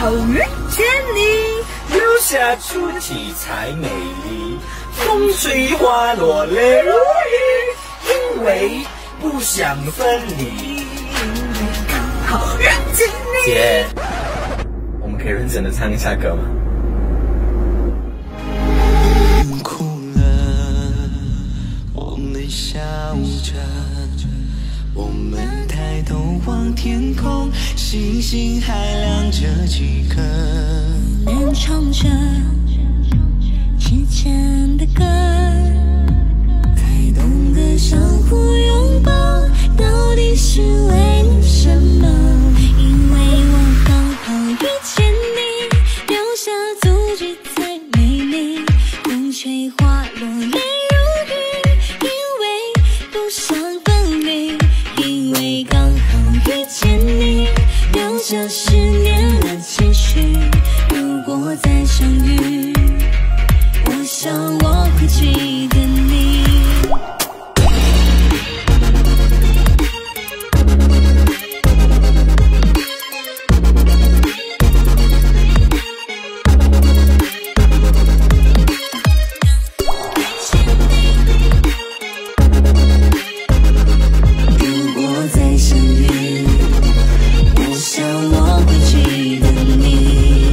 好遇见你， 留下足迹才美丽。风吹花落泪如雨，因为不想分离。 刚好遇见你。 姐，我们可以认真的唱一下歌吗？ 哭了，我们笑着，我们抬头望天空，星星还亮着几颗。 我们唱着之前的歌，才懂得相互拥抱，到底是为了什么？因为我刚好遇见你，留下足迹才美丽。风吹花落泪如雨，因为不想分离。因为刚好遇见你，留下10年的期许。如果再相遇，我想我会记得你。如果再相遇，我想我会记得你。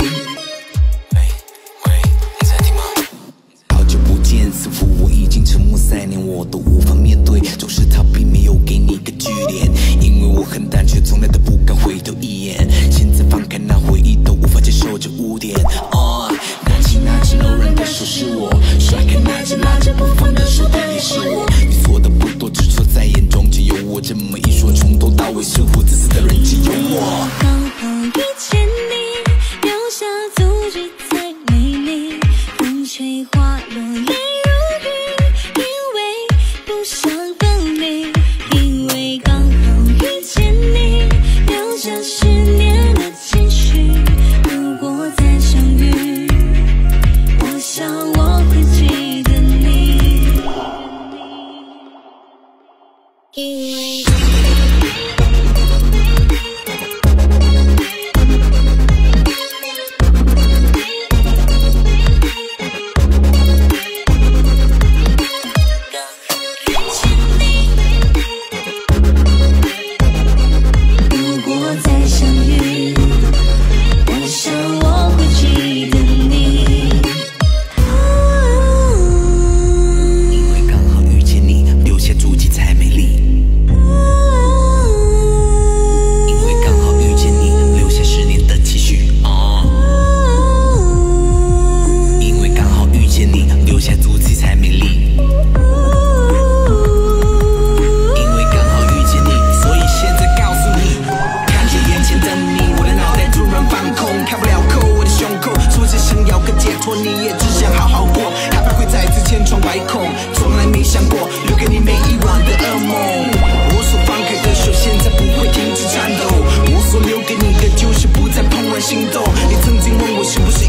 你在听吗？好久不见，似乎我已经沉默3年，我都无法面对，总是逃避，没有给你个句点。因为我很胆怯，从来都不敢回头一眼。现在翻开那回忆，都无法接受这污点。拿起那只柔软的手是我，甩开那只拉着不放的手的也是我。你错的不多，只错在眼中只有我。这么一说，从头到尾似乎自私的人只有我。 刚好遇见你，留下足迹才美丽。风吹花落泪如雨，因为不想分离。因为刚好遇见你，留下10年的期许。如果再相遇，我想我会记得你。因为如果再相遇，我想我会记得你。 因为刚好遇见你，留下足迹才美丽。因为刚好遇见你，留下10年的期许。因为刚好遇见你，留下足迹才美丽。因为刚好遇见你，所以现在告诉你，看见眼前的你，我的脑袋突然放空，开不了口，我的胸口说着想要个解脱，你也只想好好过，害怕会再次千疮百孔，从来没想过留给你每一晚的噩梦。我所放开的手，现在不会停止颤抖，我所留给你的，就是不再怦然心动。你曾经问我是不是